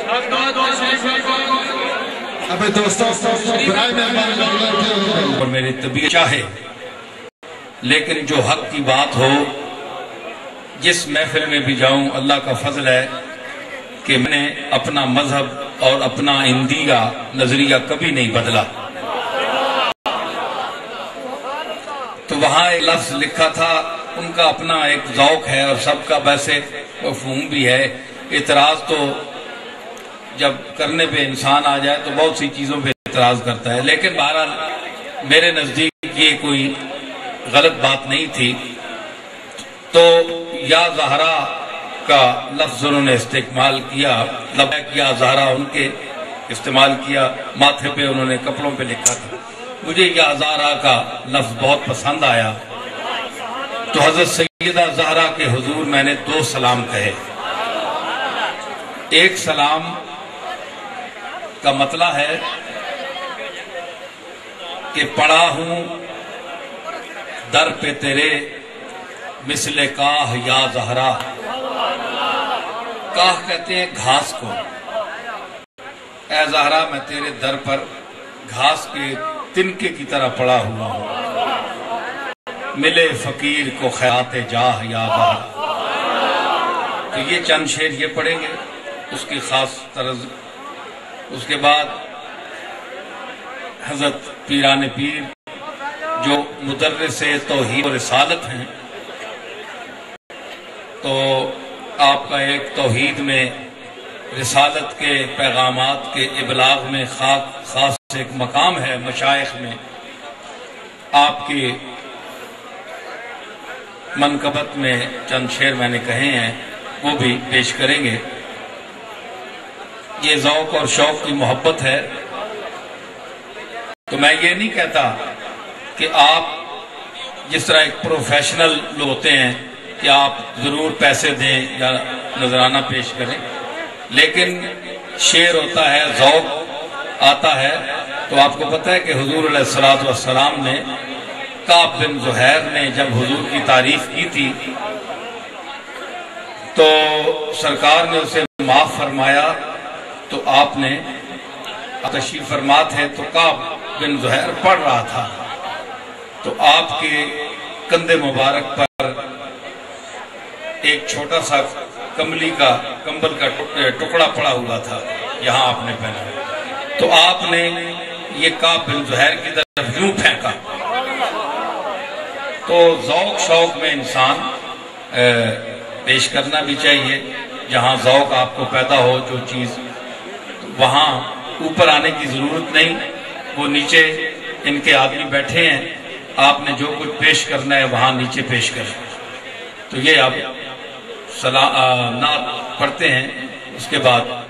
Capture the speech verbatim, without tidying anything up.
ابھی دوستوں برائے مہربانی اور میری طبیعت چاہے، لیکن جو حق کی بات ہو، جس محفل میں بھی جاؤں اللہ کا فضل ہے کہ میں نے اپنا مذہب اور اپنا اندیہ نظریہ کبھی نہیں بدلا۔ تو وہاں ایک لفظ لکھا تھا، ان کا اپنا ایک ذوق ہے اور سب کا ویسے مفہوم بھی ہے۔ اعتراض تو جب کرنے پہ انسان آ جائے تو بہت سی چیزوں پہ اعتراض کرتا ہے، لیکن بہرحال میرے نزدیک یہ کوئی غلط بات نہیں تھی۔ تو یا زہرا کا لفظ انہوں نے استعمال کیا، لبیک یا زہرا ان کے استعمال کیا، ماتھے پہ انہوں نے کپڑوں پہ لکھا تھا۔ مجھے یا زہرا کا لفظ بہت پسند آیا، تو حضرت سیدہ زہرا کے حضور میں نے دو سلام کہے۔ ایک سلام کا مطلب ہے کہ پڑا ہوں در پہ تیرے مثل کاہ یا زہرا۔ کاہ کہتے ہیں گھاس کو۔ اے زہرا میں تیرے در پر گھاس کے تنکے کی طرح پڑا ہوا ہوں۔ ملے فقیر کو خیرات جاہ یا زہرا۔ تو یہ چند شعر یہ پڑھیں گے، اس کی خاص طرز۔ اس کے بعد حضرت پیران پیر جو مدرس توحید و رسالت ہیں، تو آپ کا ایک توحید میں رسالت کے پیغامات کے ابلاغ میں خاص ایک مقام ہے مشائخ میں۔ آپ کی منقبت میں چند شعر میں نے کہے ہیں، وہ بھی پیش کریں گے۔ یہ ذوق اور شوق کی محبت ہے، تو میں یہ نہیں کہتا کہ آپ جس طرح ایک پروفیشنل لوگ ہوتے ہیں کہ آپ ضرور پیسے دیں یا نذرانہ پیش کریں، لیکن شعر ہوتا ہے، ذوق آتا ہے۔ تو آپ کو پتہ ہے کہ حضور علیہ السلام نے کعب بن زہیر نے جب حضور کی تعریف کی تھی تو سرکار نے اسے معاف فرمایا، تو آپ نے تشریف فرما تھے تو کعب بن زہیر پڑھ رہا تھا، تو آپ کے کندھے مبارک پر ایک چھوٹا سا کملی کا کمبل کا ٹکڑا پڑا ہوا تھا، یہاں آپ نے پہنا، تو آپ نے یہ کعب بن زہیر کی طرف یوں پھینکا۔ تو ذوق شوق میں انسان پیش کرنا بھی چاہیے، جہاں ذوق آپ کو پیدا ہو جو چیز، وہاں اوپر آنے کی ضرورت نہیں۔ وہ نیچے ان کے آدمی بیٹھے ہیں، آپ نے جو کچھ پیش کرنا ہے وہاں نیچے پیش کریں۔ تو یہ آپ نعت پڑھتے ہیں، اس کے بعد